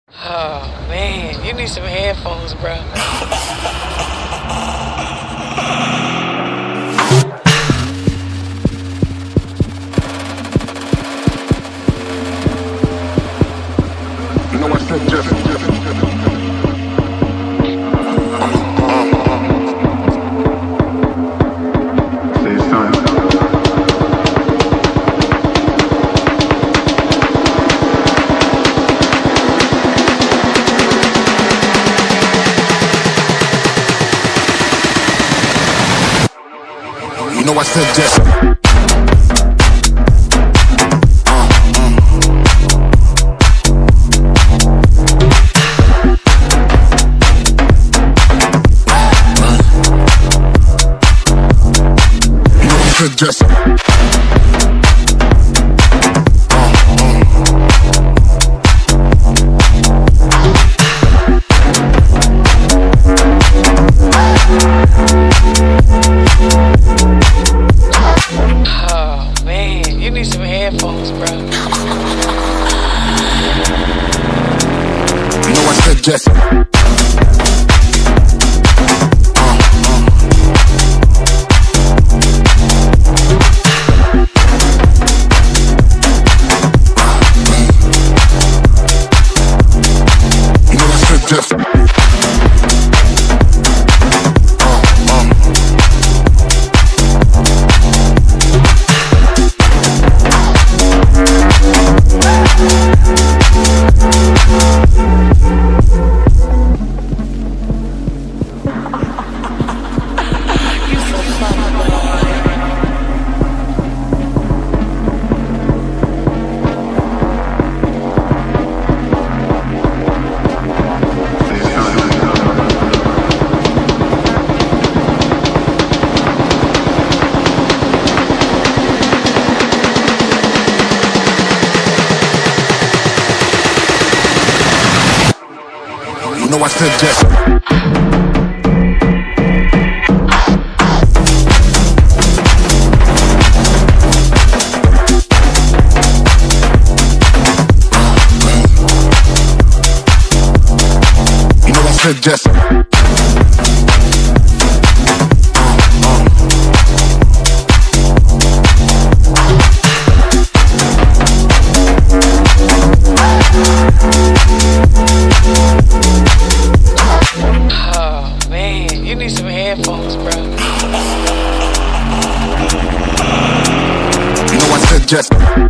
Oh man, you need some headphones, bro. You know I said Jeff. Say it's time. You know I said Jeff. Just Oh man, you need some headphones, bro. you know I said Jesse. You know I said Jesse. You know I said Jesse. Oh man, you need some headphones, bro. You know I said Jesse.